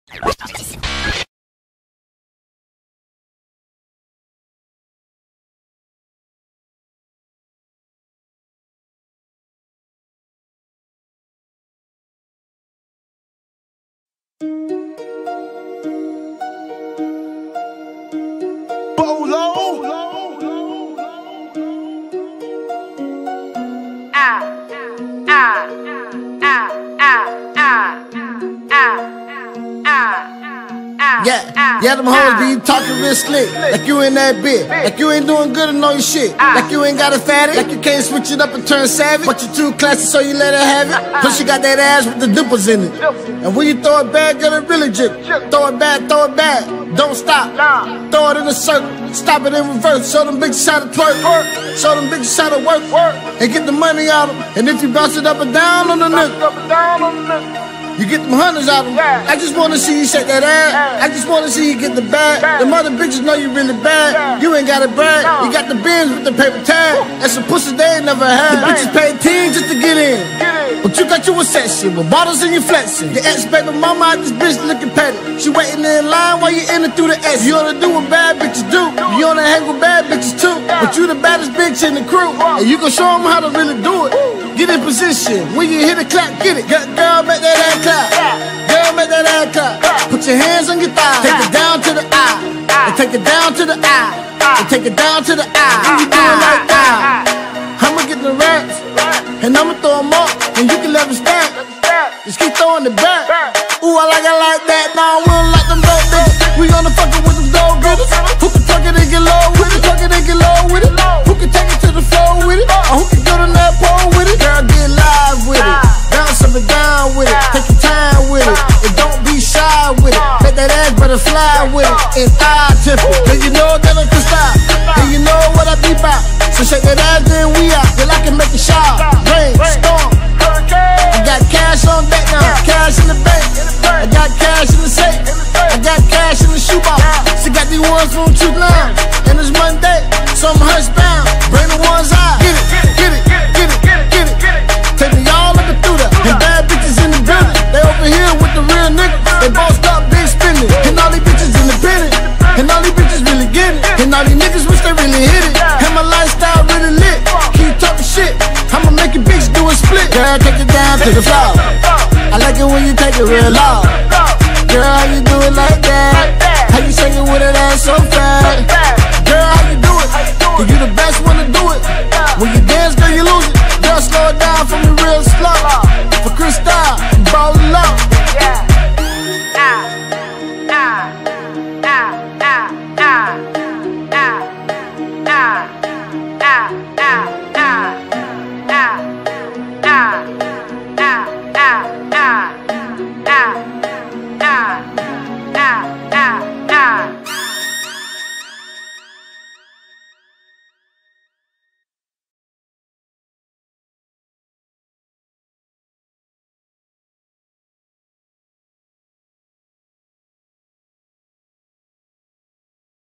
Yeah, them hoes be talking real slick, like you in that bit, like you ain't doing good and know your shit, like you ain't got a fatty, like you can't switch it up and turn savage, but you too classy so you let her have it. Plus you got that ass with the dimples in it, and when you throw it back, girl, it really jig. Throw it back, don't stop, throw it in a circle, stop it in reverse, show them bitches how to twerk, show them bitches how to work, and get the money out of them. And if you bounce it up and down on the nigga, you get them hundreds out of them. I just wanna see you shake that ass. I just wanna see you get the bag. Them other bitches know you really bad. You ain't gotta brag. You got the bins with the paper tag. That's some pussy they ain't never had. The bitches paid 10 just to get in, but you got you a section with bottles and you flexing. Your ex-baby mama out this bitch looking petty. She waiting in line while you in it through the S. You wanna do what bad bitches do. You wanna hang with bad bitches too, but you the baddest bitch in the crew, and you gon' show them how to really do it. Get in position. When you hit a clap, get it. Girl, make that ass clap. Girl, make that ass clap. Put your hands on your thighs. Take it down to the eye. And take it down to the eye. And take it down to the eye. When you do it like that, I'ma get the racks, and I'ma throw them up, and you can let them stack. Just keep throwing it back. Ooh, I like that. Nah, we don't like them dope bitches. We gonna fuckin' with them dope bitches. Who can tuck it and get low with it? Tuck it and get low with it. Who can take it to the floor with it? Or who can get on that pole with it? Girl, get live with it. Bounce up and down with it. Take your time with it. And don't be shy with it. Make that ass butterfly with it. And thigh tip it. Cause you know that I can stop. And you know what I be about. So shake that ass, then we out. Till I can make it sharp. Rain, storm. I got cash on deck now. Cash in the bank. I got cash in the safe. I got cash in the shoebox. She got these ones from 2 now. And it's Monday, so I'm housebound. Bring the ones out. Get it, get it, get it, get it. Take me all up and through that. And bad bitches in the building. They over here with the real niggas. They bossed up, big spending. And all these bitches independent. And all these bitches really get it. And all these niggas wish they really hit it. And my lifestyle really lit. Keep talking shit, I'ma make a bitch do a split. Girl, take it down to the floor. I like it when you take it real low. Girl, how you do it like that? How you shake it with that ass so fast? Girl, how you do it? Cause you the best one to do it. When you dance, girl, you lose it. Girl, slow it down.